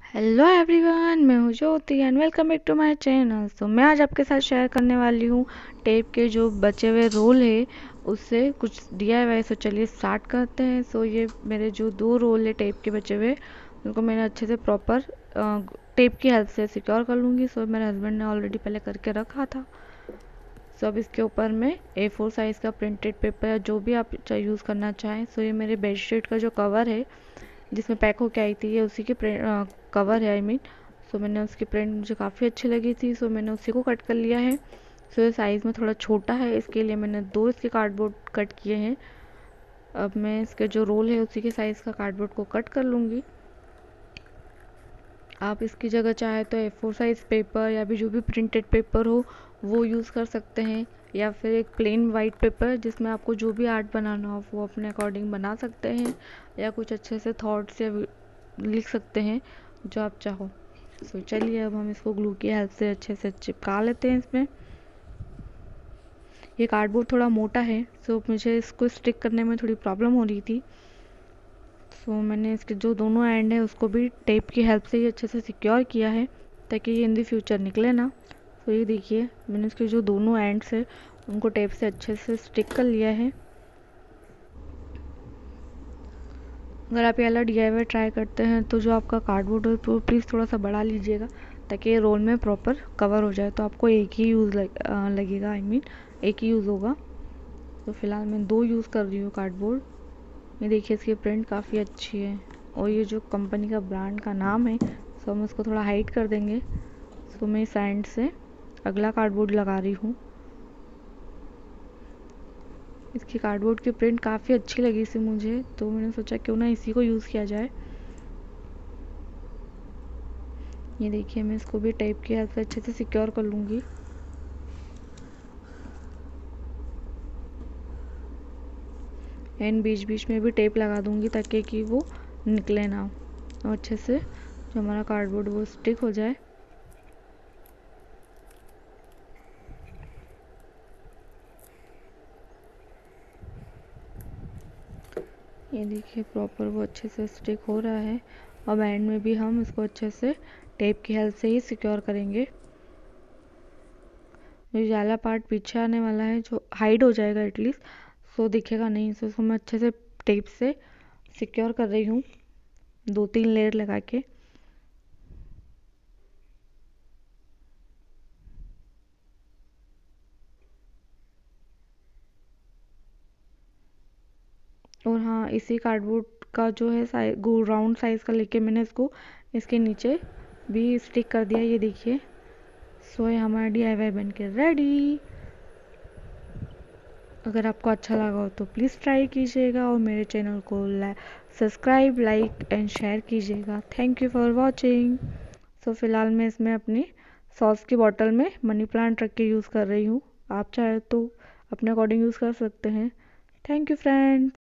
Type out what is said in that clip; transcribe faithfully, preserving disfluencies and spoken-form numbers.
Hello everyone, मैं हूँ Jyoti and welcome back to my channel. तो मैं आज आपके साथ शेयर करने वाली हूँ टेप के जो बचे हुए रोल है उससे कुछ डीआईवाई। सो चलिए स्टार्ट करते हैं। सो ये मेरे जो दो रोल है टेप के बचे हुए, उनको मैंने अच्छे से प्रॉपर टेप की हेल्प से सिक्योर कर लूँगी। सो मेरे हस्बैंड ने ऑलरेडी पहले करके रखा था। सो अब इसके ऊपर में ए फोर साइज़ का प्रिंटेड पेपर या जो भी आप यूज़ करना चाहें। सो ये मेरे बेडशीट का जो कवर है जिसमें पैक होके आई थी, ये उसी की कवर है आई मीन। सो मैंने उसकी प्रिंट मुझे काफ़ी अच्छी लगी थी, सो मैंने उसी को कट कर लिया है। सो ये साइज़ में थोड़ा छोटा है, इसके लिए मैंने दो इसके कार्डबोर्ड कट किए हैं। अब मैं इसके जो रोल है उसी के साइज़ का कार्डबोर्ड को कट कर लूँगी। आप इसकी जगह चाहे तो ए फोर साइज़ पेपर या भी जो भी प्रिंटेड पेपर हो वो यूज़ कर सकते हैं, या फिर एक प्लेन वाइट पेपर जिसमें आपको जो भी आर्ट बनाना हो वो अपने अकॉर्डिंग बना सकते हैं, या कुछ अच्छे से थॉट्स या लिख सकते हैं जो आप चाहो। सो चलिए अब हम इसको ग्लू की हेल्प से अच्छे से चिपका लेते हैं इसमें। ये कार्डबोर्ड थोड़ा मोटा है, सो मुझे इसको स्टिक करने में थोड़ी प्रॉब्लम हो रही थी। सो मैंने इसके जो दोनों एंड है उसको भी टेप की हेल्प से ही अच्छे से सिक्योर किया है ताकि ये इन द फ्यूचर निकले ना। तो ये देखिए मैंने इसके जो दोनों एंड्स है उनको टेप से अच्छे से स्टिक कर लिया है। अगर आप ये वाला डीआईवाई ट्राई करते हैं तो जो आपका कार्डबोर्ड है तो प्लीज़ थोड़ा सा बढ़ा लीजिएगा ताकि ये रोल में प्रॉपर कवर हो जाए। तो आपको एक ही यूज़ लग, लगेगा आई मीन एक ही यूज़ होगा। तो फिलहाल मैं दो यूज़ कर रही हूँ कार्डबोर्ड। ये देखिए इसकी प्रिंट काफ़ी अच्छी है और ये जो कंपनी का ब्रांड का नाम है, सो हम इसको थोड़ा हाइड कर देंगे। सो मैं इस एंड से अगला कार्डबोर्ड लगा रही हूँ। इसकी कार्डबोर्ड की प्रिंट काफ़ी अच्छी लगी थी मुझे, तो मैंने सोचा क्यों ना इसी को यूज़ किया जाए। ये देखिए मैं इसको भी टेप की हेल्प से अच्छे से सिक्योर कर लूँगी। एंड बीच बीच में भी टेप लगा दूँगी ताकि कि वो निकले ना और अच्छे से जो हमारा कार्डबोर्ड वो स्टिक हो जाए। ये देखिए प्रॉपर वो अच्छे से स्टिक हो रहा है। अब एंड में भी हम इसको अच्छे से टेप की हेल्प से ही सिक्योर करेंगे। जो जाला पार्ट पीछे आने वाला है जो हाइड हो जाएगा एटलीस्ट, सो दिखेगा नहीं। सो इसको मैं अच्छे से टेप से सिक्योर कर रही हूँ दो तीन लेयर लगा के। और हाँ, इसी कार्डबोर्ड का जो है साइज राउंड साइज़ का लेके मैंने इसको इसके नीचे भी स्टिक कर दिया। ये देखिए सो ये हमारा डीआईवाई बन के रेडी। अगर आपको अच्छा लगा हो तो प्लीज़ ट्राई कीजिएगा और मेरे चैनल को सब्सक्राइब लाइक एंड शेयर कीजिएगा। Thank you for watching. So फिलहाल मैं इसमें अपनी सॉस की बॉटल में मनी प्लांट रख के यूज़ कर रही हूँ। आप चाहे तो अपने अकॉर्डिंग यूज़ कर सकते हैं। Thank you friends.